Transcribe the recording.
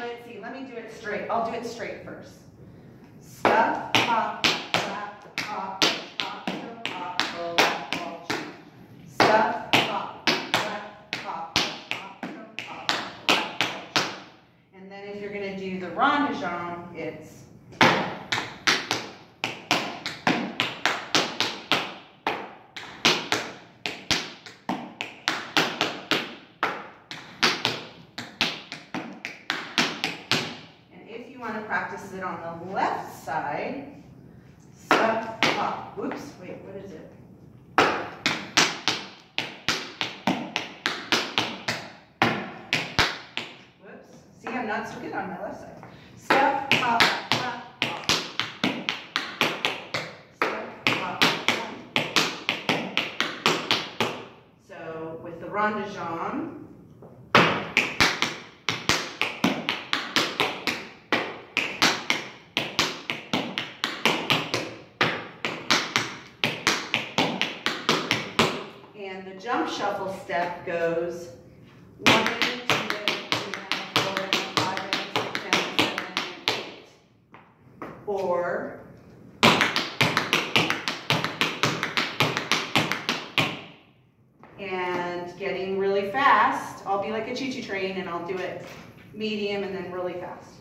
Let's see, let me do it straight. I'll do it straight first. Step, hop, clap, hop, hop, hop, hop, hop. Step, hop, clap, hop, hop, hop, hop. And then if you're going to do the rondegem, it's want to practice it on the left side. Step, hop. Whoops, wait, what is it? Whoops. See, I'm not so good on my left side. Step, hop, hop, hop. Step, hop, hop. So with the rondegem, the jump shuffle step goes 1, 2, 3, 4, 5, 6, 7, 8. Or and getting really fast. I'll be like a choo-choo train and I'll do it medium and then really fast.